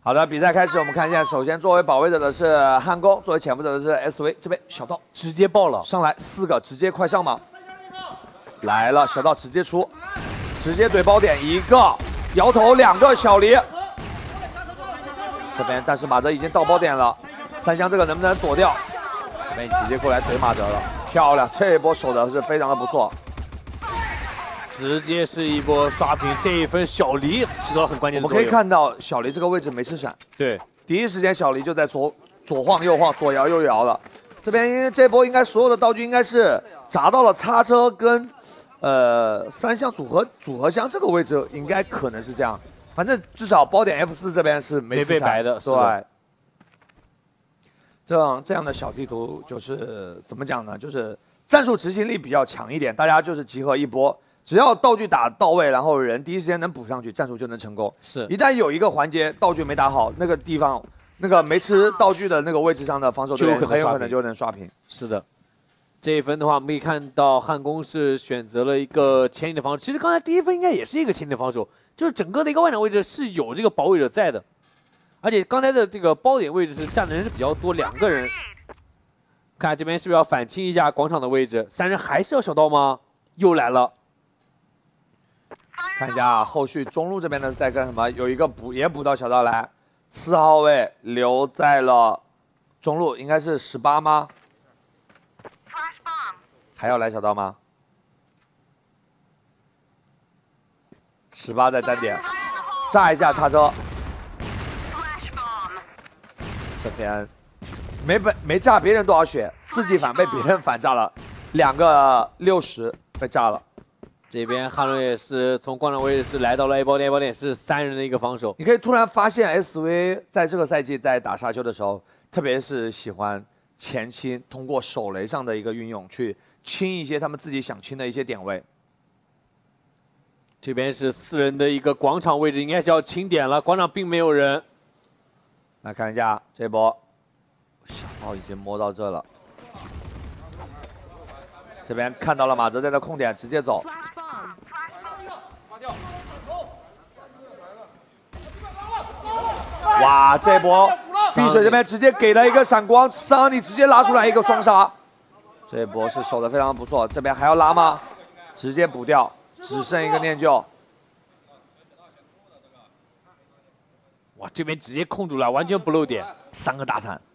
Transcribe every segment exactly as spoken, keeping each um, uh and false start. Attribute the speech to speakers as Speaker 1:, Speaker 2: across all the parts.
Speaker 1: 好的，比赛开始，我们看一下，首先作为保卫者的是汉宫，作为潜伏者的是 S V， 这边小道
Speaker 2: 直接爆了，
Speaker 1: 上来四个，直接快上吗？来了，小道直接出，直接怼包点一个，摇头两个小黎。这边但是马哲已经到包点了，三香这个能不能躲掉？这边直接过来怼马哲了，漂亮，这一波守的是非常的不错。
Speaker 2: 直接是一波刷屏，这一分小黎起到了很关键的作用。
Speaker 1: 我们可以看到小黎这个位置没吃闪，
Speaker 2: 对，
Speaker 1: 第一时间小黎就在左左晃右晃，左摇右摇了。这边因为这波应该所有的道具应该是砸到了叉车跟呃三项组合组合箱这个位置，应该可能是这样。反正至少包点 F 四这边是没
Speaker 2: 没被白的，
Speaker 1: 对。这样这样的小地图就是怎么讲呢？就是战术执行力比较强一点，大家就是集合一波。 只要道具打到位，然后人第一时间能补上去，战术就能成功。
Speaker 2: 是，
Speaker 1: 一旦有一个环节道具没打好，那个地方那个没吃道具的那个位置上的防守队员很有可能就能刷屏。
Speaker 2: 是的，这一分的话，我们可以看到汉宫是选择了一个前引的防守。其实刚才第一分应该也是一个前引的防守，就是整个的一个外场位置是有这个保卫者在的，而且刚才的这个包点位置是站的人是比较多，两个人。看这边是不是要反清一下广场的位置？三人还是要小刀吗？又来了。
Speaker 1: 看一下啊，后续中路这边的在干什么？有一个补也补到小刀来，四号位留在了中路，应该是十八吗？还要来小刀吗？十八在单点，炸一下叉车。这边没本没炸别人多少血，自己反被别人反炸了，两个六十被炸了。
Speaker 2: 这边汉龙也是从广场位置是来到了 A 包点，A 包点是三人的一个防守。
Speaker 1: 你可以突然发现 S V 在这个赛季在打沙丘的时候，特别是喜欢前清，通过手雷上的一个运用去清一些他们自己想清的一些点位。
Speaker 2: 这边是四人的一个广场位置，应该是要清点了，广场并没有人。
Speaker 1: 来看一下这波，小炮已经摸到这了。 这边看到了马哲在这空点，直接走。哇，这波碧水这边直接给了一个闪光，桑尼直接拉出来一个双杀。这波是守的非常不错，这边还要拉吗？直接补掉，只剩一个念旧。
Speaker 2: 哇，这边直接控住了，完全不漏点，
Speaker 1: 三个大铲。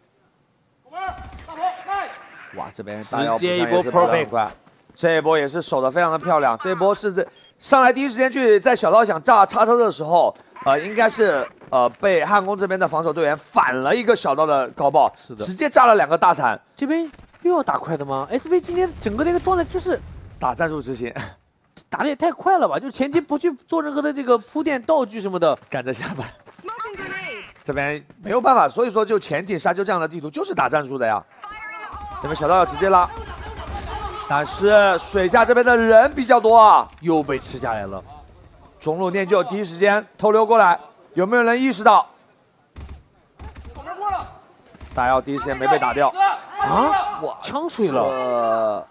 Speaker 1: 哇，这边
Speaker 2: 直接一波 perfect，
Speaker 1: 这一波也是守的非常的漂亮。这一波是在上来第一时间去在小刀想炸叉车的时候，呃，应该是呃被汉宫这边的防守队员反了一个小刀的高爆，
Speaker 2: 是的，
Speaker 1: 直接炸了两个大铲。
Speaker 2: 这边又要打快的吗 ？S V 今天整个的一个状态就是
Speaker 1: 打战术执行，
Speaker 2: 打的也太快了吧！就前期不去做任何的这个铺垫道具什么的，
Speaker 1: 赶着下班。这边没有办法，所以说就潜艇沙丘这样的地图就是打战术的呀。 这边小刀要直接拉，但是水下这边的人比较多啊，
Speaker 2: 又被吃下来了。
Speaker 1: 中路念旧第一时间偷溜过来，有没有人意识到？大妖第一时间没被打掉
Speaker 2: 啊！哇，枪水了。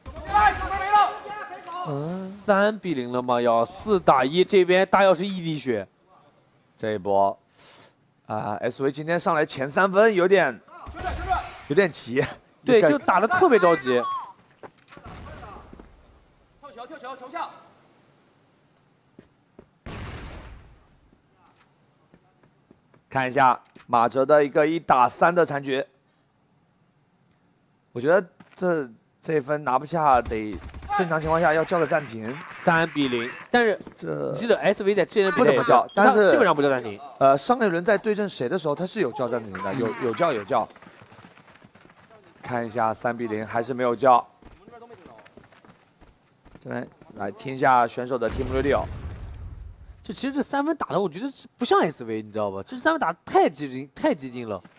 Speaker 1: 嗯，
Speaker 2: 三比零了吗？要四打一，这边大妖是一滴血。
Speaker 1: 这一波啊 ，S V 今天上来前三分有点有点急。
Speaker 2: 对，就打得特别着急。
Speaker 3: 跳桥，跳桥，桥下。
Speaker 1: 看一下马哲的一个一打三的残局，我觉得这这一分拿不下，得正常情况下要叫个暂停。
Speaker 2: 三比零，但是
Speaker 1: 这
Speaker 2: 你记得 S V 在之前的比赛
Speaker 1: 不怎么叫，但是
Speaker 2: 基本上不叫暂停。
Speaker 1: 呃，上一轮在对阵谁的时候，他是有叫暂停的，有有叫有叫。 看一下三比零还是没有叫，这边来听一下选手的 Team Radio。
Speaker 2: 就其实这三分打的，我觉得是不像 S V， 你知道吧？这三分打得太激进，太激进了。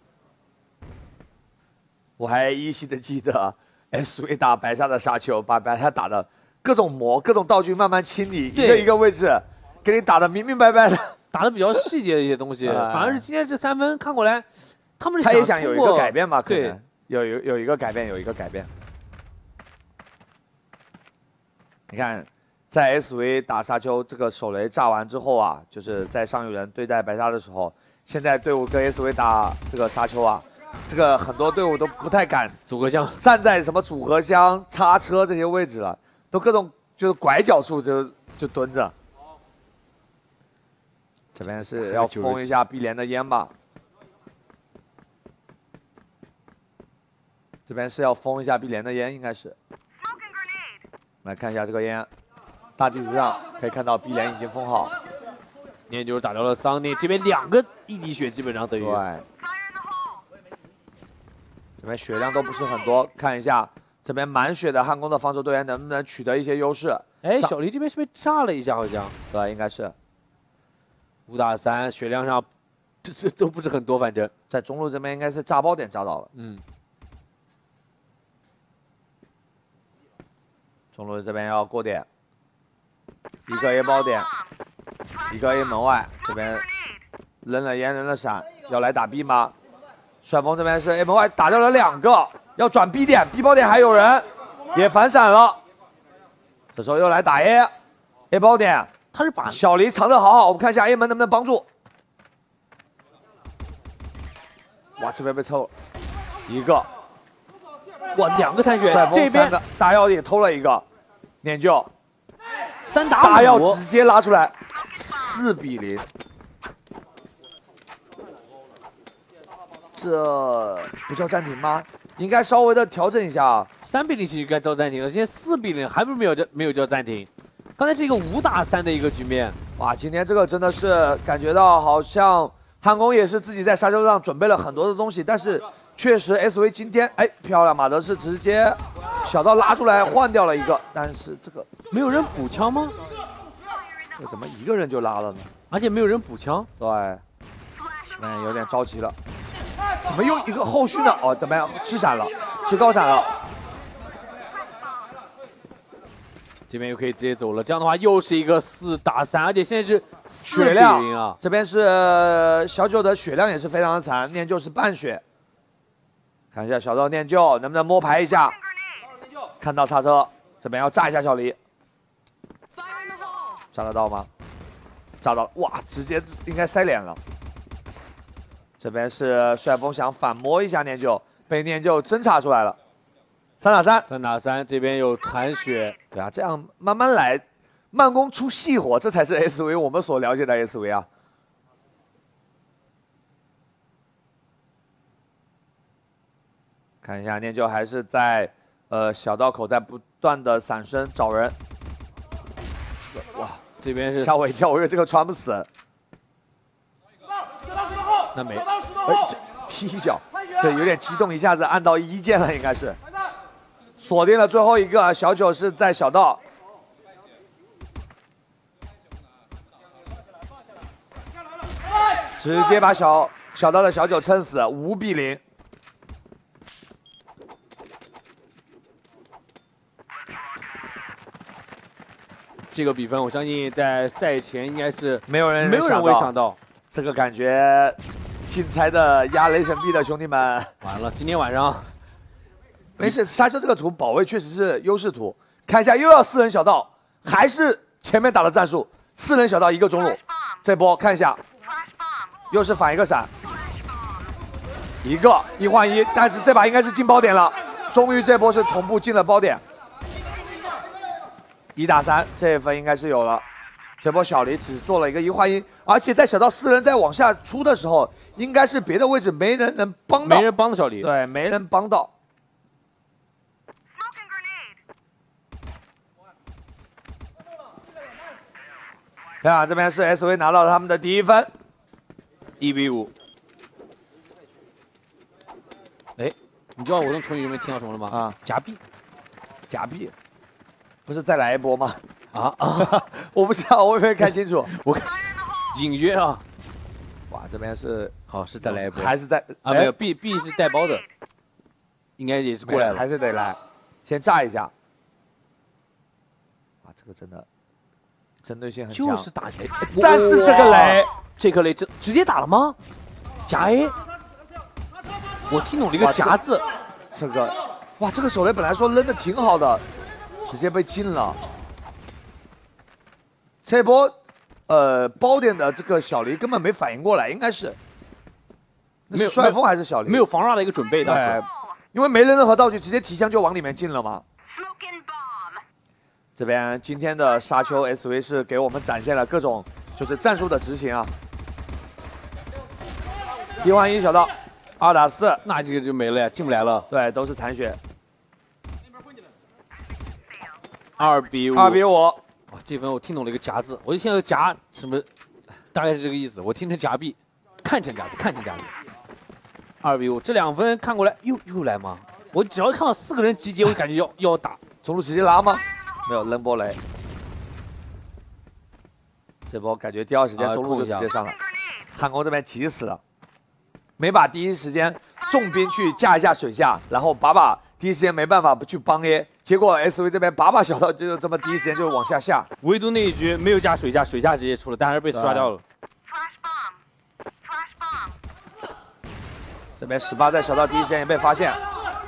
Speaker 1: 我还依稀的记得 S V 打白沙的沙丘，把白沙打的各种魔、各种道具慢慢清理，一个一个位置给你打的明明白白的，
Speaker 2: 打的比较细节的一些东西。反而是今天这三分看过来，他们是
Speaker 1: 他也想有一个改变嘛，可能。
Speaker 2: 对
Speaker 1: 有有有一个改变，有一个改变。你看，在 S V 打沙丘这个手雷炸完之后啊，就是在上一轮对待白沙的时候， 现在队伍跟 S V 打这个沙丘啊，这个很多队伍都不太敢
Speaker 2: 组合箱
Speaker 1: 站在什么组合箱、叉车这些位置了，都各种就是拐角处就就蹲着。这边是要封一下碧莲的烟吧？这边是要封一下碧莲的烟，应该是。来看一下这个烟，大地图上可以看到碧莲已经封好。
Speaker 2: 念就是打掉了桑尼，这边两个一滴血基本上等于。
Speaker 1: 对。这边血量都不是很多，看一下这边满血的汉宫的防守队员能不能取得一些优势。
Speaker 2: 哎，小黎这边是不是炸了一下？好像。
Speaker 1: 对，应该是。
Speaker 2: 五打三，血量上这这都不是很多，反正
Speaker 1: 在中路这边应该是炸爆点炸到了。
Speaker 2: 嗯。
Speaker 1: 中路这边要过点，一个 A 爆点，一个 A 门外，这边扔了烟，扔了闪，要来打 B 吗？帅风这边是 A 门外打掉了两个，要转 B 点 ，B 爆点还有人，也反闪了。这时候又来打 A，A 爆点，
Speaker 2: 他是把
Speaker 1: 小黎藏得好好，我们看一下 A 门能不能帮助。哇，这边被抽一个，
Speaker 2: 哇，两个残血，这边
Speaker 1: 大药也偷了一个。念旧，
Speaker 2: 三打五，
Speaker 1: 大药直接拉出来，四比零，这不叫暂停吗？应该稍微的调整一下啊。
Speaker 2: 三比零其实该叫暂停了，现在四比零还不是没有叫没有叫暂停。刚才是一个五打三的一个局面，
Speaker 1: 哇，今天这个真的是感觉到好像汉宫也是自己在沙丘上准备了很多的东西，但是确实 S V 今天哎漂亮，马德是直接。小刀拉出来换掉了一个，但是这个
Speaker 2: 没有人补枪吗？
Speaker 1: 这怎么一个人就拉了呢？
Speaker 2: 而且没有人补枪，
Speaker 1: 对，嗯，有点着急了。怎么又一个后续呢？哦，怎么样？吃闪了，吃高闪了。
Speaker 2: 这边又可以直接走了，这样的话又是一个四打三，而且现在是
Speaker 1: 血量
Speaker 2: 啊。
Speaker 1: 这边是小九的血量也是非常的残，念旧是半血。看一下小刀念旧能不能摸排一下。看到叉车，这边要炸一下小黎，炸得到吗？炸到了，哇，直接应该塞脸了。这边是帅风想反摸一下念旧，被念旧侦查出来了，三打三，
Speaker 2: 三打三，这边有残血，
Speaker 1: 对啊，这样慢慢来，慢工出细活，这才是 S V 我们所了解的 S V 啊。看一下念旧还是在。呃，小刀口在不断的闪身找人，哇，
Speaker 2: 这边是
Speaker 1: 吓我一跳，我以为这个传不死。
Speaker 2: 那没，
Speaker 1: 哎，这踢一脚，这有点激动，一下子按到一键了，应该是锁定了最后一个。小九是在小道，直接把小小刀的小九撑死，五比零。
Speaker 2: 这个比分，我相信在赛前应该是
Speaker 1: 没有人
Speaker 2: 没有人会想到，
Speaker 1: 这个感觉，竞猜的压雷神币的兄弟们，
Speaker 2: 完了，今天晚上
Speaker 1: 没事，沙丘这个图保卫确实是优势图，看一下又要四人小道，还是前面打的战术，四人小道一个中路，这波看一下，又是反一个闪，一个一换一，但是这把应该是进包点了，终于这波是同步进了包点。一打三，这一分应该是有了。这波小黎只做了一个一换一，而且在小到四人在往下出的时候，应该是别的位置没人能帮到，
Speaker 2: 没人帮到小黎，
Speaker 1: 对，没人帮到。看啊，这边是 S V 拿到了他们的第一分，
Speaker 2: 一比五。哎，你知道我从唇语里面听到什么了吗？
Speaker 1: 啊，
Speaker 2: 夹壁，
Speaker 1: 夹壁。不是再来一波吗？
Speaker 2: 啊啊！
Speaker 1: 我不知道，我也没看清楚。
Speaker 2: 我看隐约啊，
Speaker 1: 哇，这边是
Speaker 2: 好是再来一波，
Speaker 1: 还是在
Speaker 2: 啊？没有 ，B B 是带包的，应该也是过来了，
Speaker 1: 还是得来，先炸一下。哇，这个真的针对性很强，
Speaker 2: 就是打雷，
Speaker 1: 但是这个雷，
Speaker 2: 这颗雷直直接打了吗？夹 A， 我听懂了一个夹字，
Speaker 1: 这个哇，这个手雷本来说扔的挺好的。直接被禁了，这波，呃，包点的这个小黎根本没反应过来，应该是
Speaker 2: 没有
Speaker 1: 帅风还是小林？
Speaker 2: 没有防绕的一个准备，当时。
Speaker 1: 因为没任何道具，直接提枪就往里面进了嘛。这边今天的沙丘 S V 是给我们展现了各种就是战术的执行啊。一换一小道，二打四，
Speaker 2: 那这个就没了呀，进不来了。
Speaker 1: 对，都是残血。
Speaker 2: 二比五，
Speaker 1: 二比五。哇，
Speaker 2: 这分我听懂了一个夹字，我就现在夹什么，大概是这个意思。我听成夹币，看成夹币，看成夹币。二比五，这两分看过来又又来吗？我只要看到四个人集结，我就感觉要要打。
Speaker 1: 中路直接拉吗？没有，扔波雷。这波感觉第二时间中路就直接上了，汉宫这边急死了，没把第一时间重兵去架一下水下，然后把把第一时间没办法不去帮 A， 结果 S V 这边把把小道就这么第一时间就往下下，
Speaker 2: 唯独那一局没有架水下，水下直接出了，但还是被刷掉了。
Speaker 1: 这边十八在小道第一时间也被发现，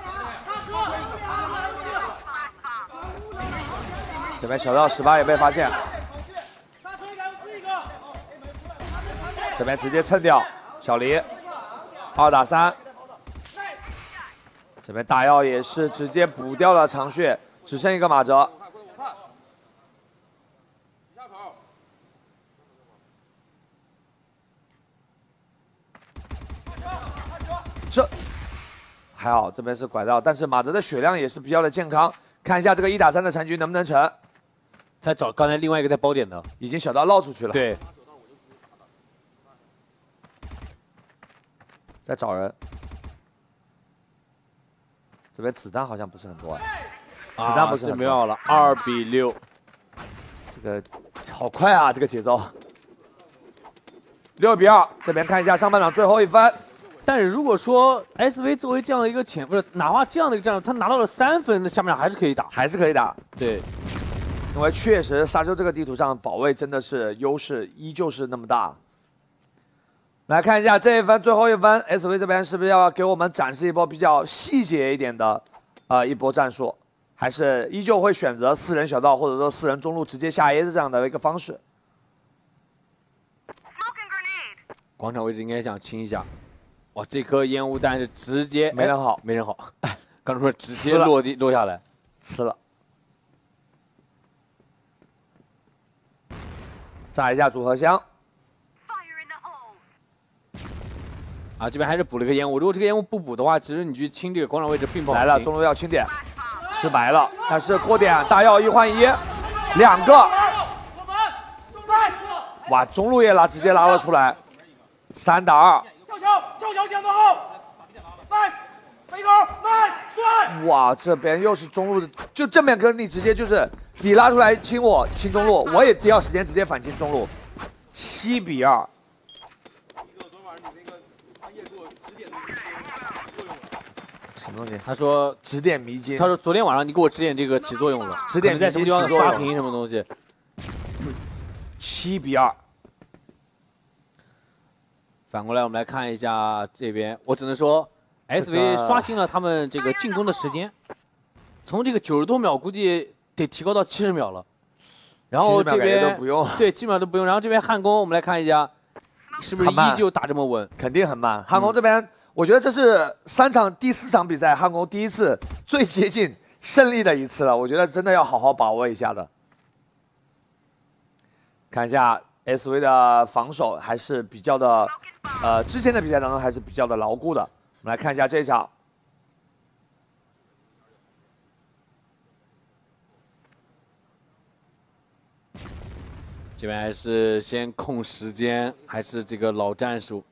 Speaker 1: 这边小道十八也被发现，这边直接蹭掉小黎，二打三，这边大药也是直接补掉了长血，只剩一个马哲。这还好，这边是拐到，但是马哲的血量也是比较的健康。看一下这个一打三的残局能不能成。
Speaker 2: 他找刚才另外一个在包点的，
Speaker 1: 已经小刀绕出去了。
Speaker 2: 对，
Speaker 1: 在找人。这边子弹好像不是很多哎，
Speaker 2: 啊、
Speaker 1: 子弹不是很多。
Speaker 2: 没有了，二比六。
Speaker 1: 这个好快啊，这个节奏。六比二，这边看一下上半场最后一分。
Speaker 2: 但是如果说 S V 作为这样的一个潜，不是哪怕这样的一个战术，他拿到了三分，那下面还是可以打，
Speaker 1: 还是可以打。
Speaker 2: 对，
Speaker 1: 因为确实沙丘这个地图上保卫真的是优势依旧是那么大。来看一下这一分最后一分 ，S V 这边是不是要给我们展示一波比较细节一点的呃一波战术，还是依旧会选择四人小道或者说四人中路直接下 A 的这样的一个方式？
Speaker 2: 广场位置应该想清一下。哇，这颗烟雾弹是直接
Speaker 1: 没人好，
Speaker 2: 没人好。刚才说直接落地落下来，
Speaker 1: 吃了。炸一下组合箱。
Speaker 2: 啊，这边还是补了一个烟雾。如果这个烟雾不补的话，其实你去清这个广场位置并不好清。
Speaker 1: 来了，中路要清点，吃白了，但是过点大药一换一，两个。哇，中路也拉，直接拉了出来，三打二。
Speaker 3: 跳桥，跳桥想得好 ，nice， 飞狗 ，nice， 帅！
Speaker 1: 哇，这边又是中路的，就正面跟你直接就是你拉出来清我清中路，我也第二时间直接反清中路，七比二。什么东西？
Speaker 2: 他说
Speaker 1: 指点迷津。
Speaker 2: 他说昨天晚上你给我指点这个起作用了，
Speaker 1: 指点
Speaker 2: 在什么地方刷屏什么东西？
Speaker 1: 七比二。
Speaker 2: 反过来我们来看一下这边，我只能说 S V 刷新了他们这个进攻的时间，从这个九十多秒估计得提高到七十秒了。然后这边
Speaker 1: 都不用，
Speaker 2: 对，基本上都不用。然后这边汉宫我们来看一下，是不是依旧打这么稳？
Speaker 1: 肯定很慢。汉宫这边。嗯，我觉得这是三场第四场比赛，汉宫第一次最接近胜利的一次了。我觉得真的要好好把握一下的。看一下 S V 的防守还是比较的，呃，之前的比赛当中还是比较的牢固的。我们来看一下这一场，
Speaker 2: 这边还是先控时间，还是这个老战术。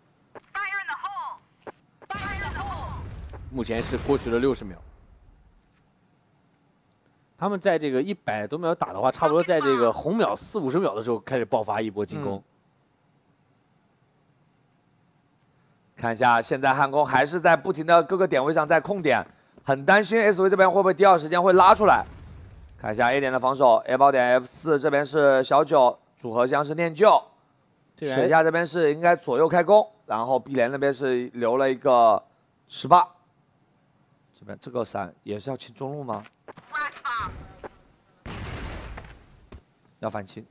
Speaker 2: 目前是过去了六十秒，他们在这个一百多秒打的话，差不多在这个红秒四五十秒的时候开始爆发一波进攻。嗯、
Speaker 1: 看一下，现在汉宫还是在不停的各个点位上在控点，很担心 S V 这边会不会第二时间会拉出来。看一下 A 点的防守 ，A 包点 F 四这边是小九，组合箱是念旧，水下这边是应该左右开弓，然后 B 连那边是留了一个十八。这边这个闪也是要清中路吗？要反清。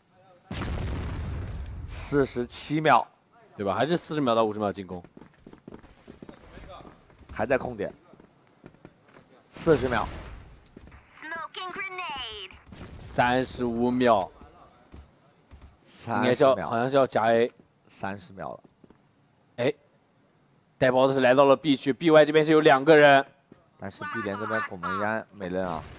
Speaker 1: 四十七秒，
Speaker 2: 对吧？还是四十秒到五十秒进攻。
Speaker 1: 还在空点，四十秒，
Speaker 2: 三十五秒，应该
Speaker 1: 三十
Speaker 2: 是要好
Speaker 1: 秒，
Speaker 2: 像是要加 A。
Speaker 1: 三十秒了。
Speaker 2: 哎，带包的是来到了 B 区 ，B Y 这边是有两个人，
Speaker 1: 但是 B 连这边拱门烟没人啊，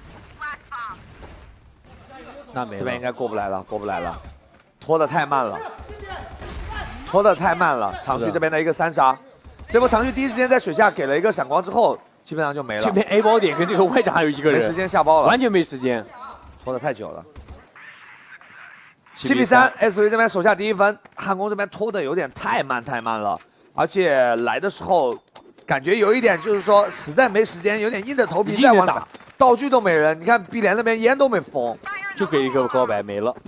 Speaker 2: 那没了。
Speaker 1: 这边应该过不来了，过不来了，拖得太慢了，拖得太慢了。长旭这边的一个三杀，这波长旭第一时间在水下给了一个闪光之后，基本上就没了。
Speaker 2: 这边 A 包点跟这个 Y 场还有一个人，
Speaker 1: 没时间下包了，
Speaker 2: 完全没时间，
Speaker 1: 拖得太久了。七比三 ，S V 这边手下第一分，汉宫这边拖的有点太慢太慢了，而且来的时候感觉有一点就是说实在没时间，有点硬着头皮再往打，道具都没人。你看 B 连那边烟都没封，
Speaker 2: 就给一个高白没了。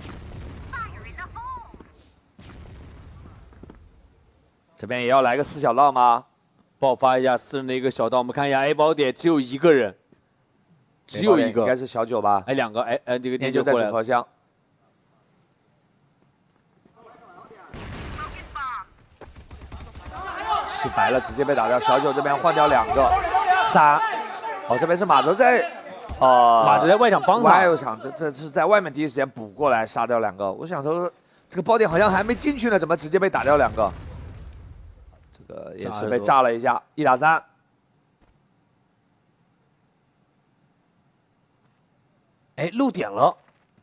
Speaker 1: 这边也要来个四小道吗？
Speaker 2: 爆发一下四人的一个小道，我们看一下 A 包点只有一个人，只有一个，
Speaker 1: 应该是小九吧？
Speaker 2: 哎，两个，哎哎，这个
Speaker 1: 念就在
Speaker 2: 念就过来了。
Speaker 1: 组合箱。是白了，直接被打掉。小九这边换掉两个，三。哦，这边是马泽在，呃，
Speaker 2: 马泽在外场帮他。
Speaker 1: 外场这这是在外面第一时间补过来杀掉两个。我想说，这个包点好像还没进去呢，怎么直接被打掉两个？这个也是被炸了一下，一打三。
Speaker 2: 哎，漏点了，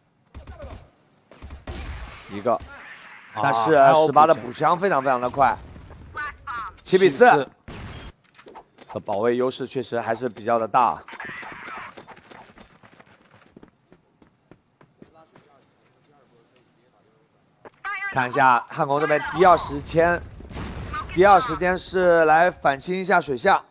Speaker 1: 一个，
Speaker 2: 啊
Speaker 1: 但是十八的补枪非常非常的快。七比四，这保卫优势确实还是比较的大。看一下汉宫这边第二时间，第二时间是来反清一下水下。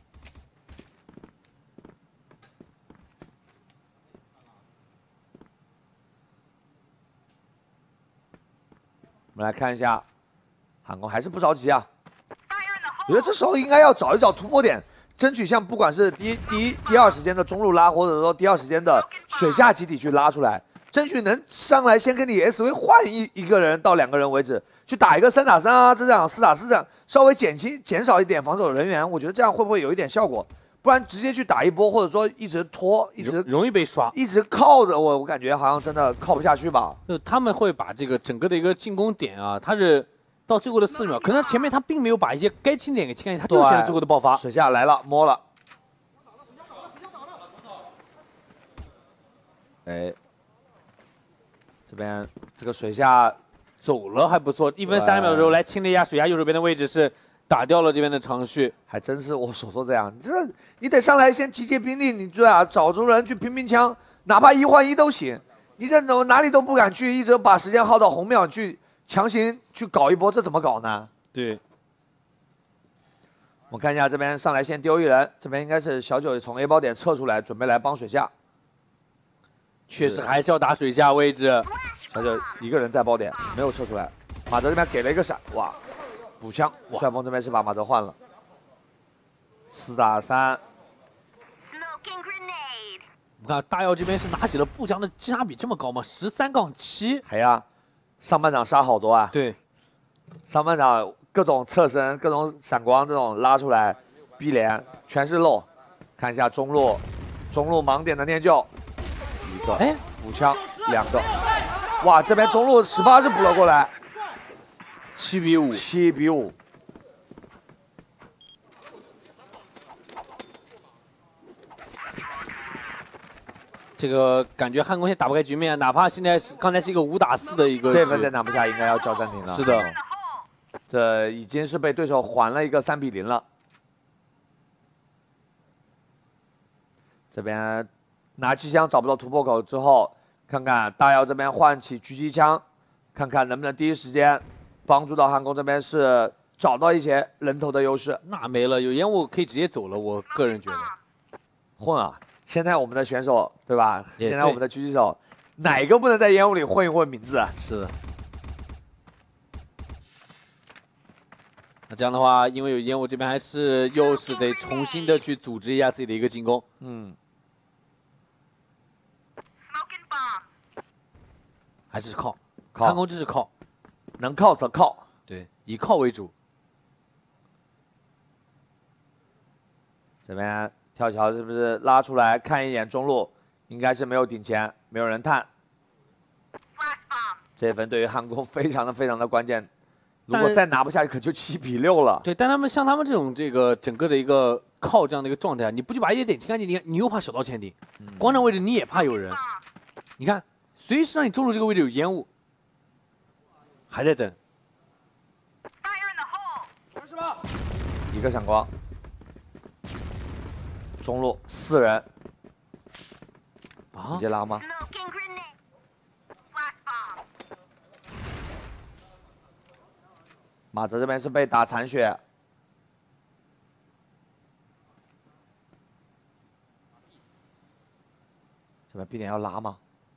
Speaker 1: 我们来看一下，汉宫还是不着急啊。我觉得这时候应该要找一找突破点，争取像不管是第一、第一、第二时间的中路拉，或者说第二时间的水下集体去拉出来，争取能上来先跟你 S V 换一一个人到两个人为止，去打一个三打三啊，这样四打四这样，稍微减轻减少一点防守人员，我觉得这样会不会有一点效果？不然直接去打一波，或者说一直拖，一直
Speaker 2: 容易被刷，
Speaker 1: 一直靠着我，我感觉好像真的靠不下去吧。
Speaker 2: 就他们会把这个整个的一个进攻点啊，他是。到最后的四秒，可能前面他并没有把一些该清点给清干净，他就选了最后的爆发。
Speaker 1: 水下来了，摸了。哎，这边这个水下
Speaker 2: 走了还不错，一分三十秒的时候来清了一下水下右手边的位置，是打掉了这边的长旭。
Speaker 1: 还真是我所说这样，你这你得上来先集结兵力，你对啊，找出人去拼拼枪，哪怕一换一都行。你这种哪里都不敢去，一直把时间耗到红秒去。强行去搞一波，这怎么搞呢？
Speaker 2: 对，
Speaker 1: 我看一下这边上来先丢一人，这边应该是小九从 A 包点撤出来，准备来帮水下。
Speaker 2: 确实还是要打水下位置。
Speaker 1: 小九一个人在包点，没有撤出来。马泽这边给了一个闪，哇，补枪。帅风这边是把马泽换了，四打三。
Speaker 2: 我看大耀这边是拿起了步枪的击杀比这么高吗？十三杠七。
Speaker 1: 还呀。上半场杀好多啊！
Speaker 2: 对，
Speaker 1: 上半场各种侧身、各种闪光这种拉出来，逼连全是漏。看一下中路，中路盲点的念旧，一个，哎，补枪两个，哇，这边中路十八是补了过来，
Speaker 2: 七比五，
Speaker 1: 七比五。
Speaker 2: 这个感觉汉宫现在打不开局面，哪怕现在是刚才是一个五打四的一个，
Speaker 1: 这分再拿不下，应该要叫暂停了。
Speaker 2: 是的，
Speaker 1: 这已经是被对手还了一个三比零了。这边拿机枪找不到突破口之后，看看大耀这边换起狙击枪，看看能不能第一时间帮助到汉宫这边是找到一些人头的优势。
Speaker 2: 那没了，有烟雾可以直接走了，我个人觉得。
Speaker 1: 混啊！现在我们的选手对吧？现在我们的狙击手，哪个不能在烟雾里混一混名字？
Speaker 2: 是的。那这样的话，因为有烟雾，这边还是又是得重新的去组织一下自己的一个进攻。
Speaker 1: 嗯。
Speaker 2: 还是靠，
Speaker 1: 靠，
Speaker 2: 汉宫就是靠，
Speaker 1: 能靠则靠。
Speaker 2: 对，以靠为主。
Speaker 1: 这边跳桥是不是拉出来看一眼中路？应该是没有顶前，没有人探。这一分对于汉宫非常的非常的关键，如果再拿不下去，可就七比六了。
Speaker 2: 对，但他们像他们这种这个整个的一个靠这样的一个状态，你不去把一点清干净，你你又怕小刀前顶，嗯、广场位置你也怕有人。你看，随时让你中路这个位置有烟雾，还在等。
Speaker 1: 一个闪光，中路四人，
Speaker 2: 啊，
Speaker 1: 直接拉吗？马泽这边是被打残血，这边 B 点要拉吗？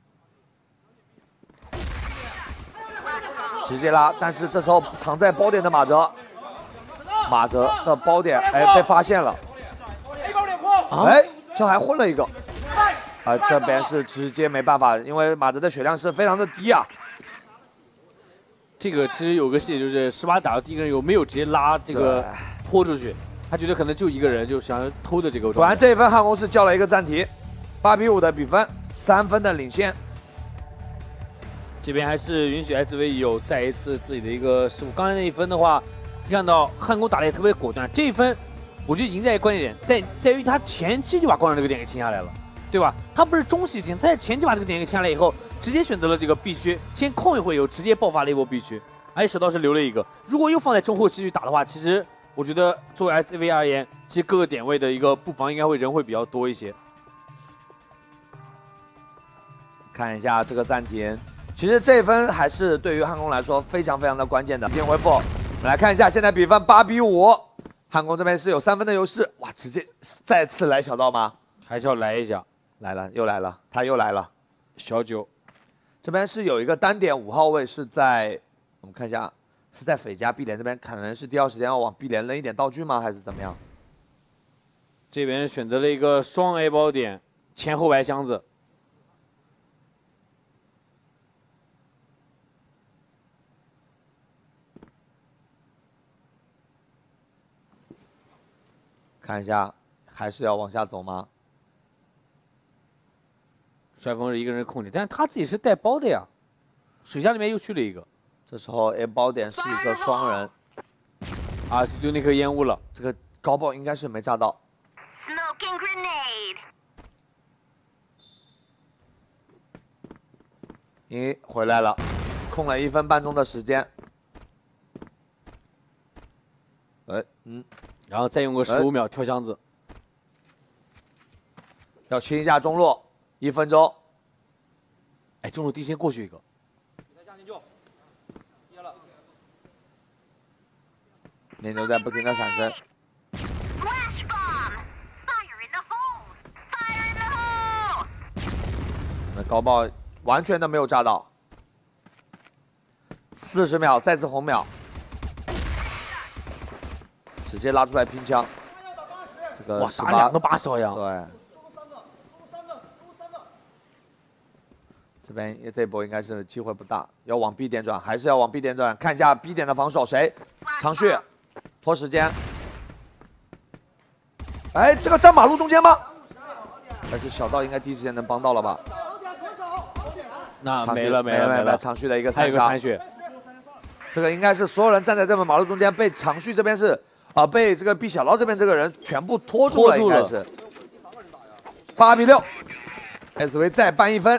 Speaker 1: 直接拉，但是这时候藏在包点的马泽，马泽的包点哎被发现了，哎这还混了一个，啊这边是直接没办法，因为马泽的血量是非常的低啊。
Speaker 2: 这个其实有个细节，就是十八打到第一个人有没有直接拉这个泼出去？他觉得可能就一个人，就想偷的这个。
Speaker 1: 果然这一分汉宫是叫了一个暂停，八比五的比分，三分的领先。
Speaker 2: 这边还是允许 S V 有再一次自己的一个失误。刚才那一分的话，看到汉宫打的也特别果断。这一分，我觉得赢在一个关键点，在在于他前期就把广场这个点给清下来了，对吧？他不是中期清，他在前期把这个点给清下来以后。直接选择了这个 B 区，先控一会有直接爆发了一波 B 区，而且小刀是留了一个。如果又放在中后期去打的话，其实我觉得作为 S V 而言，其实各个点位的一个布防应该会人会比较多一些。
Speaker 1: 看一下这个暂停，其实这一分还是对于汉宫来说非常非常的关键的。先恢复，我们来看一下现在比分八比五，汉宫这边是有三分的优势。哇，直接再次来小刀吗？
Speaker 2: 还是要来一下，
Speaker 1: 来了又来了，他又来了，
Speaker 2: 小九。
Speaker 1: 这边是有一个单点五号位是在，我们看一下，是在斐家 B 连这边，可能是第二时间要往 B 连扔一点道具吗？还是怎么样？
Speaker 2: 这边选择了一个双 A 包点，前后白箱子。
Speaker 1: 看一下，还是要往下走吗？
Speaker 2: 帅风是一个人控制，但是他自己是带包的呀。水下里面又去了一个，
Speaker 1: 这时候 A 包点是一个双人，
Speaker 2: 啊，就那颗烟雾了。
Speaker 1: 这个高爆应该是没炸到。
Speaker 4: Smoking grenade。
Speaker 1: 咦，回来了，空了一分半钟的时间。哎，嗯，
Speaker 2: 然后再用个十五秒跳箱子，
Speaker 1: 要清一下中路。一分钟，
Speaker 2: 哎，中路第一先过去一个，
Speaker 1: 念牛在不停的闪身，那高爆完全都没有炸到，四十秒再次红秒，直接拉出来拼枪，这个十八
Speaker 2: 两个八十好像，
Speaker 1: 对。这边这波应该是机会不大，要往 B 点转，还是要往 B 点转？看一下 B 点的防守，谁？长旭，拖时间。哎，这个站马路中间吗？但是小道应该第一时间能帮到了吧？
Speaker 2: 那没了没
Speaker 1: 了
Speaker 2: 没了，
Speaker 1: 长旭的一个
Speaker 2: 还有一个残血。
Speaker 1: 这个应该是所有人站在这个马路中间，被长旭这边是啊、呃，被这个 B 小刀这边这个人全部拖住了，应该是。八比六 ，S V 再扳一分。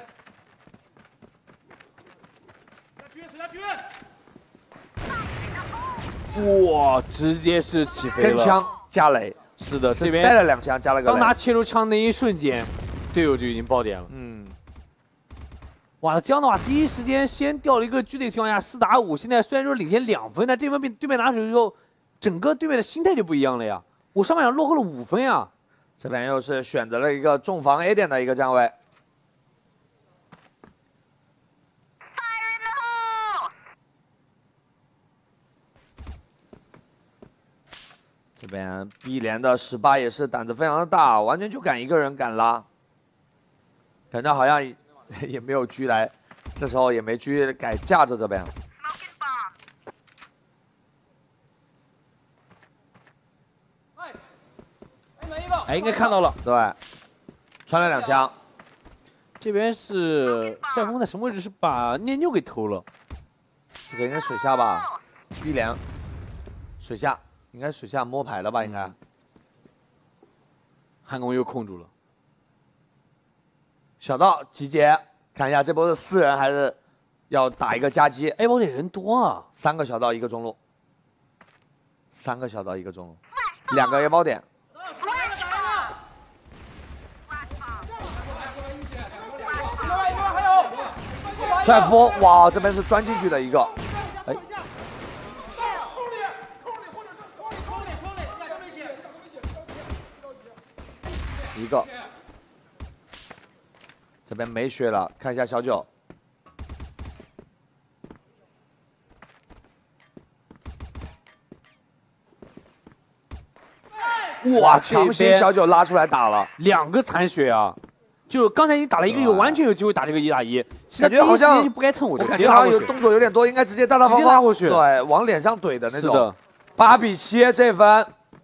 Speaker 2: 哇，直接是起飞了，
Speaker 1: 跟枪加雷，
Speaker 2: 是的，这边
Speaker 1: 带了两枪，加了个雷。
Speaker 2: 当他切出枪那一瞬间，队友就已经爆点了。
Speaker 1: 嗯，
Speaker 2: 哇，这样的话，第一时间先掉了一个狙的情况下，四打五，现在虽然说领先两分，但这分被对面拿手之后，整个对面的心态就不一样了呀。我上半场落后了五分呀，
Speaker 1: 这边又是选择了一个重防 A 点的一个站位。这边 B 连的十八也是胆子非常的大，完全就敢一个人敢拉，感觉好像也没有狙来，这时候也没狙改架着这边。
Speaker 3: 哎，每一个。
Speaker 2: 哎，应该看到了，
Speaker 1: 对，穿了两枪。
Speaker 2: 这边是帅风在什么位置？是把念旧给偷了。
Speaker 1: 这个应该水下吧 ，B 连，水下，应该水下摸牌了吧？应该。
Speaker 2: 汉宫又控住了。
Speaker 1: 小道集结，看一下这波是四人还是要打一个夹击？
Speaker 2: 哎，我得人多啊，
Speaker 1: 三个小道一个中路，三个小道一个中路，两个 A 包点。帅风，哇，这边是钻进去的一个，哎，一个，这边没血了，看一下小九。哇，强行小九拉出来打了，
Speaker 2: 两个残血啊！就刚才你打了一个，有完全有机会打这个一打一，
Speaker 1: 感觉好像
Speaker 2: 就不该蹭我，
Speaker 1: 我感觉好像有动作有点多，应该直接大大方方
Speaker 2: 拉过去，
Speaker 1: 对，往脸上怼的那种。
Speaker 2: 是的，
Speaker 1: 八比七这分。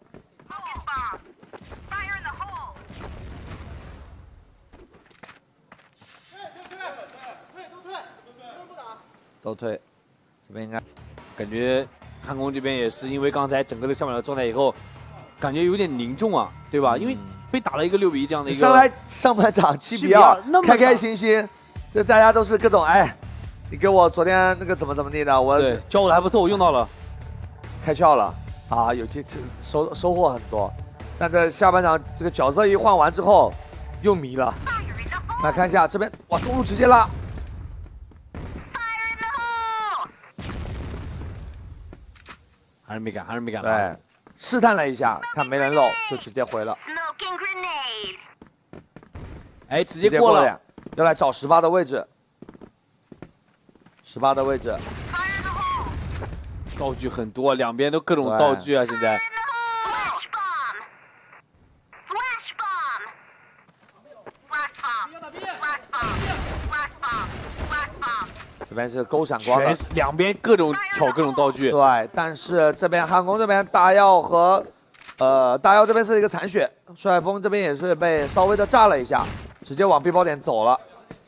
Speaker 1: 都退，这边应该
Speaker 2: 感觉汉宫这边也是因为刚才整个的上半场状态以后，感觉有点凝重啊，对吧？因为被打了一个六比一这样的一个，
Speaker 1: 上来上半场七比二，开开心心，就大家都是各种哎，你给我昨天那个怎么怎么地的，我
Speaker 2: 对教我的还不错，我用到了，
Speaker 1: 开窍了啊，有些收收获很多，但这下半场这个角色一换完之后又迷了，来看一下这边哇，中路直接拉。
Speaker 2: 还是没敢，还是没敢。
Speaker 1: 对，试探了一下，看没人漏，就直接回了。
Speaker 2: 哎，直接过了，
Speaker 1: 要来找十八的位置。十八的位置，
Speaker 2: 道具很多，两边都各种道具啊！现在。
Speaker 1: 这边是勾闪光的，
Speaker 2: 两边各种挑各种道具。
Speaker 1: 对，但是这边汉宫这边大耀和呃大耀这边是一个残血，帅风这边也是被稍微的炸了一下，直接往 B 包点走了。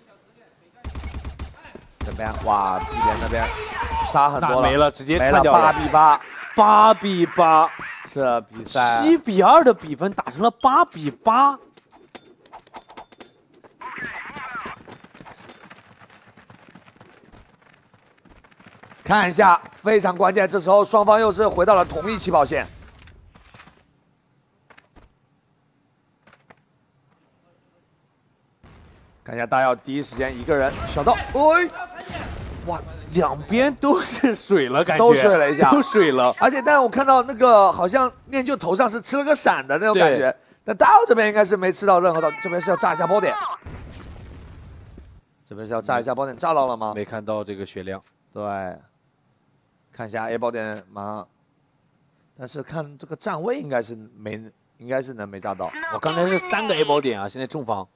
Speaker 1: 这边哇 ，B 边那边杀很多了，
Speaker 2: 没了，直接
Speaker 1: 没了，八比八，
Speaker 2: 八比八，
Speaker 1: 这比赛
Speaker 2: 七比二的比分打成了八比八。
Speaker 1: 看一下，非常关键，这时候双方又是回到了同一起跑线。看一下大耀第一时间一个人小道，哎，
Speaker 2: 哇，两边都是水了，感觉
Speaker 1: 都水了一下，
Speaker 2: 都水了。
Speaker 1: 而且，但我看到那个好像念旧头上是吃了个闪的那种感觉，但大耀这边应该是没吃到任何的，这边是要炸一下包点，这边是要炸一下包点，炸到了吗？
Speaker 2: 没看到这个血量，
Speaker 1: 对。看一下 A 包点马上，但是看这个站位应该是没，应该是能没炸到。
Speaker 2: 我刚才是三个 A 包点啊，现在重方。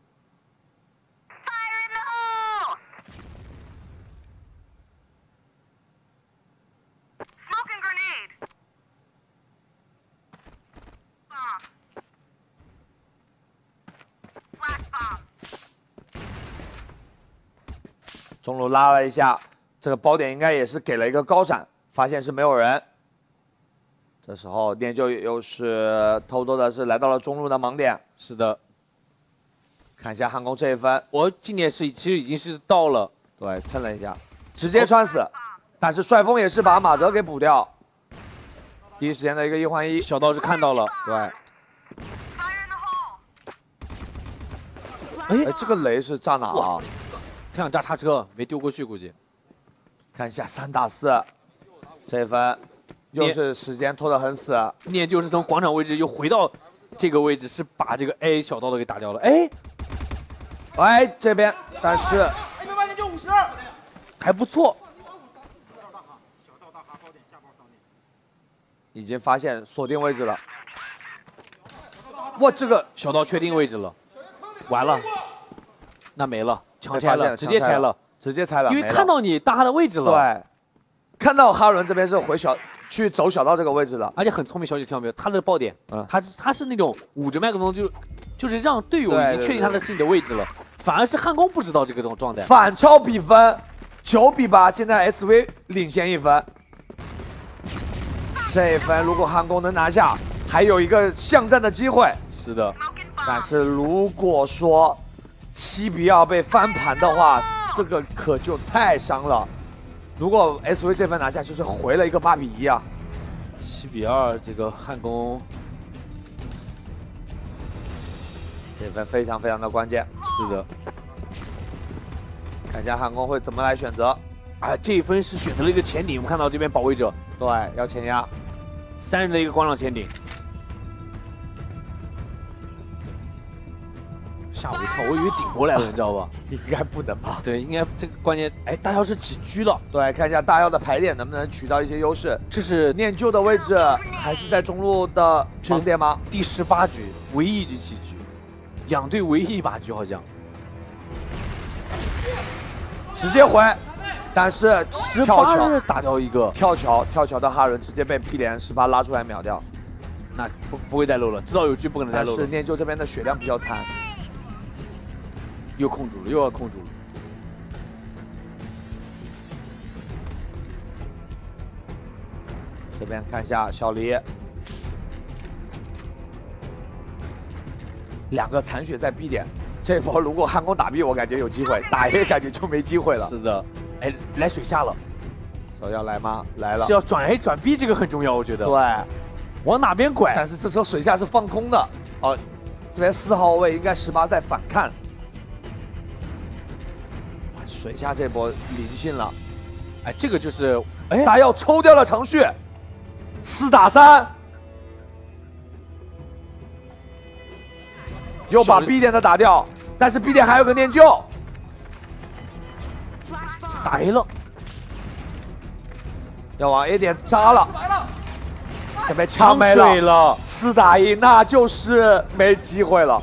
Speaker 1: 中路拉了一下。这个包点应该也是给了一个高闪，发现是没有人。这时候念旧又是偷偷的是来到了中路的盲点。
Speaker 2: 是的，
Speaker 1: 看一下汉宫这一分，
Speaker 2: 我近点是其实已经是到了，
Speaker 1: 对，蹭了一下，直接穿死。但是帅风也是把马哲给补掉，第一时间的一个一换一，
Speaker 2: 小道是看到了，
Speaker 1: 对。哎，这个雷是炸哪啊？
Speaker 2: 他想炸叉车，没丢过去，估计。
Speaker 1: 看一下三打四，这一分又是时间拖得很死。
Speaker 2: 念旧是从广场位置又回到这个位置，是把这个 A 小道的给打掉了。哎，
Speaker 1: 哎，这边但是
Speaker 2: 还不错，
Speaker 1: 已经发现锁定位置了。哇，这个
Speaker 2: 小道确定位置了，完了，那没了，强拆了，直接拆了。
Speaker 1: 直接拆了，
Speaker 2: 因为看到你大哈的位置了。
Speaker 1: 对，看到哈伦这边是回小去走小道这个位置了，
Speaker 2: 而且很聪明，小姐听到没有？他的爆点，
Speaker 1: 嗯
Speaker 2: 他是他是那种捂着麦克风就就是让队友已
Speaker 1: 对对
Speaker 2: 经确定他的是你的位置了，反而是汉宫不知道这个种状态。
Speaker 1: 反超比分九比八，现在 S V 领先一分。这一分如果汉宫能拿下，还有一个巷战的机会。
Speaker 2: 是的，
Speaker 1: 但是如果说七比二被翻盘的话，这个可就太伤了。如果 S V 这分拿下，就是回了一个八比一啊。
Speaker 2: 七比二，这个汉宫
Speaker 1: 这分非常非常的关键。
Speaker 2: 是的，
Speaker 1: 看一下汉宫会怎么来选择。
Speaker 2: 啊，这一分是选择了一个前顶，我们看到这边保卫者
Speaker 1: 对，要前压。
Speaker 2: 三人的一个光浪前顶，吓我一跳，我以为顶过来了，你知道吧？
Speaker 1: 应该不能吧？
Speaker 2: 对，应该这个关键，哎，大妖是起狙了，
Speaker 1: 对，看一下大妖的排点能不能取到一些优势。
Speaker 2: 这是
Speaker 1: 念旧的位置还是在中路的盲点吗？
Speaker 2: 第十八局唯一一局起狙，两队唯一一把狙好像。
Speaker 1: 直接回，但是
Speaker 2: 十
Speaker 1: 跳桥
Speaker 2: 八是打掉一个，
Speaker 1: 跳桥跳桥的哈伦直接被屁莲十八拉出来秒掉。
Speaker 2: 那不不会带漏了，知道有狙不可能带漏了。
Speaker 1: 但是念旧这边的血量比较残，
Speaker 2: 又控住了，又要控住了。
Speaker 1: 这边看一下小黎，两个残血在 B 点，这波如果汉宫打 B， 我感觉有机会，打 A 感觉就没机会了。
Speaker 2: 是的，哎，来水下了，
Speaker 1: 手要来吗？来了
Speaker 2: 是，要转 A 转 B， 这个很重要，我觉得。
Speaker 1: 对，
Speaker 2: 往哪边拐？
Speaker 1: 但是这时候水下是放空的哦，这边四号位应该十八在反看，水下这波灵性了，
Speaker 2: 哎，这个就是，哎，
Speaker 1: 大耀抽掉了程序，四打三，又把 B 点的打掉，但是 B 点还有个念旧，
Speaker 2: 打 A 了，
Speaker 1: 要往 A 点扎了，这被
Speaker 2: 枪
Speaker 1: 枪没
Speaker 2: 水
Speaker 1: 了，
Speaker 2: 了，
Speaker 1: 四打一，那就是没机会了。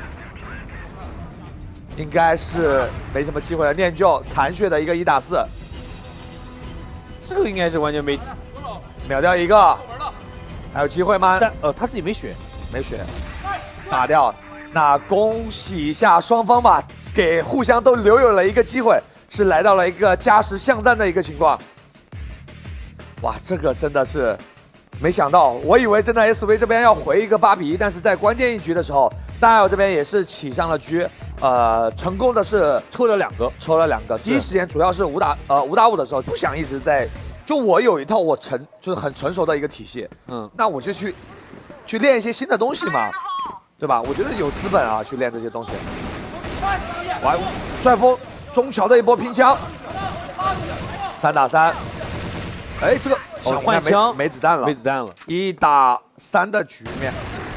Speaker 1: 应该是没什么机会了。念旧残血的一个一打四，
Speaker 2: 这个应该是完全没
Speaker 1: 秒掉一个，还有机会吗？
Speaker 2: 三，呃，他自己没血，
Speaker 1: 没血，打掉。那恭喜一下双方吧，给互相都留有了一个机会，是来到了一个加时巷战的一个情况。哇，这个真的是没想到，我以为真的 S V 这边要回一个八比一，但是在关键一局的时候，大友这边也是起上了狙，呃，成功的是
Speaker 2: 抽了两个，
Speaker 1: 抽了两个。第一时间主要是五打呃五打五的时候，不想一直在，就我有一套我成就是很成熟的一个体系，
Speaker 2: 嗯，
Speaker 1: 那我就去去练一些新的东西嘛，对吧？我觉得有资本啊去练这些东西。哇，帅风中桥的一波拼枪，三打三，哎，这个
Speaker 2: 想换枪
Speaker 1: 没没子弹了，
Speaker 2: 没子弹了，
Speaker 1: 一打三的局面。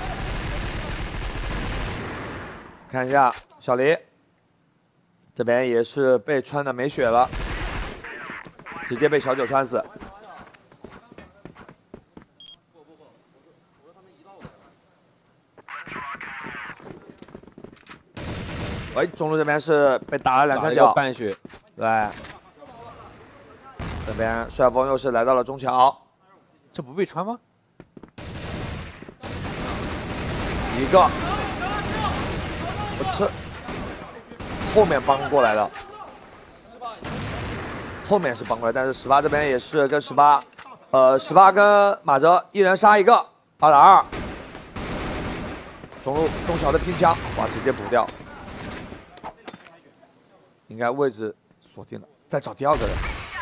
Speaker 1: 看一下小黎，这边也是被穿的没血了，直接被小九穿死。喂，中路这边是被打了两枪脚，
Speaker 2: 半血，
Speaker 1: 对。这边帅风又是来到了中桥，
Speaker 2: 这不被穿吗？
Speaker 1: 一个，我这后面帮过来了，后面是帮过来，但是十八这边也是跟十八，呃，十八跟马哲一人杀一个，二打二，中路中桥的拼枪，哇，直接补掉，应该位置锁定了，再找第二个人。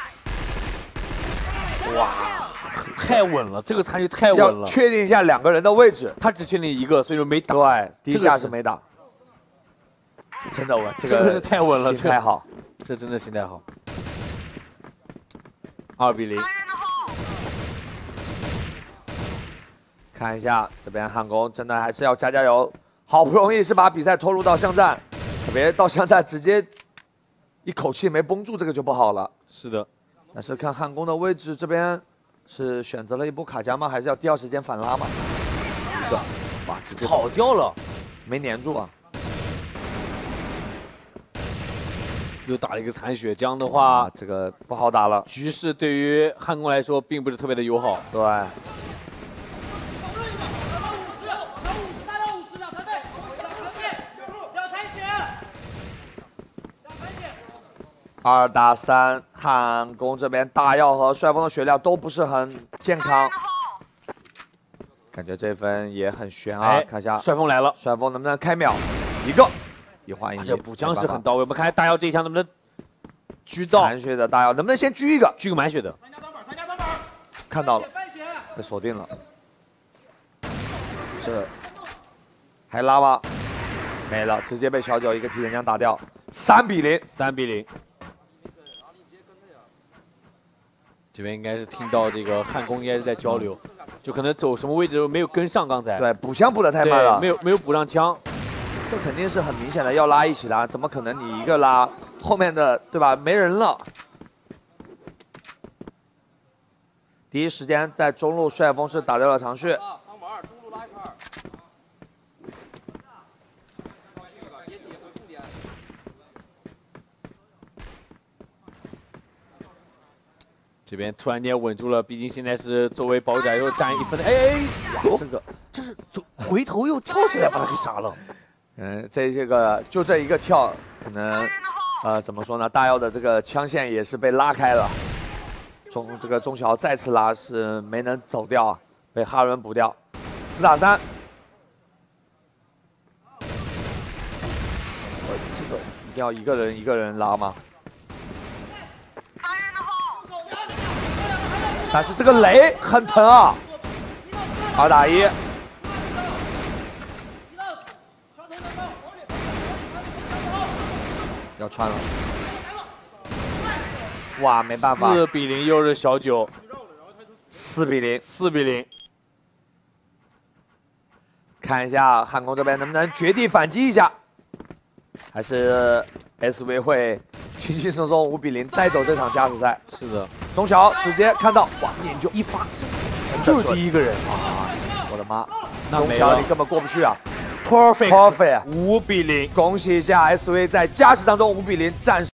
Speaker 1: 哇，
Speaker 2: 太稳了，这个残局太稳
Speaker 1: 要
Speaker 2: 了。
Speaker 1: 确定一下两个人的位置。
Speaker 2: 他只确定一个，所以说没打。
Speaker 1: 对，第一
Speaker 2: 这个是
Speaker 1: 下是没打，真的稳，这个
Speaker 2: 这个是太稳了，
Speaker 1: 心态好。
Speaker 2: 这真的心态好。二比零，
Speaker 1: 看一下这边汉宫，真的还是要加加油，好不容易是把比赛拖入到巷战，特别到巷战直接一口气没绷住，这个就不好了。
Speaker 2: 是的，
Speaker 1: 但是看汉宫的位置这边是选择了一波卡夹吗？还是要第二时间反拉吗？一个，哇，直接
Speaker 2: 跑掉了，
Speaker 1: 没粘住啊。
Speaker 2: 又打了一个残血，这样的话
Speaker 1: 啊，这个不好打了。
Speaker 2: 局势对于汉宫来说并不是特别的友好。
Speaker 1: 对，二打三，汉宫这边大药和帅风的血量都不是很健康，感觉这分也很悬啊。
Speaker 2: 哎
Speaker 1: 看一下
Speaker 2: 帅风来了，
Speaker 1: 帅风能不能开秒？一个，一换一
Speaker 2: 啊
Speaker 1: 击，
Speaker 2: 这补枪是
Speaker 1: 没办法
Speaker 2: 很到位。我们看大妖这一枪能不能狙到？
Speaker 1: 残血的大药能不能先狙一个？
Speaker 2: 狙个满血的，
Speaker 3: 参加单板，参加单板，
Speaker 1: 看到了，
Speaker 3: 半血，
Speaker 1: 被锁定了。这还拉吗？没了，直接被小九一个提前枪打掉，三比零。
Speaker 2: 三比零。这边应该是听到这个汉宫应该是在交流，就可能走什么位置没有跟上刚才。
Speaker 1: 对，补枪补的太慢了，
Speaker 2: 对没有没有补上枪。
Speaker 1: 这肯定是很明显的要拉一起拉，怎么可能你一个拉，后面的对吧？没人了。第一时间在中路帅风是打掉了长旭，
Speaker 3: 当板，中路拉一圈。
Speaker 2: 这边突然间稳住了，毕竟现在是作为保仔又占一分的。哎哎，哇，这个这是走回头又跳起来把他给杀了。
Speaker 1: 嗯，这这个就这一个跳，可能呃怎么说呢？大耀的这个枪线也是被拉开了，中这个中小再次拉是没能走掉啊，被哈伦补掉，四打三。我这个一定要一个人一个人拉吗？但是这个雷很疼啊，二打一。要穿了，哇，没办法，
Speaker 2: 四比零又是小九，
Speaker 1: 四比零，
Speaker 2: 四比零。
Speaker 1: 看一下汉宫这边能不能绝地反击一下，还是 S V 会轻轻松松五比零带走这场加时赛。
Speaker 2: 是的，
Speaker 1: 中小直接看到，哇，念就一发，
Speaker 2: 就是第一个人，
Speaker 1: 啊！我的妈，
Speaker 2: 那没了
Speaker 1: 中小你根本过不去啊
Speaker 2: ，perfect
Speaker 1: ，perfect，
Speaker 2: 五比零。
Speaker 1: 恭喜一下 S V 在加时当中五比零战胜。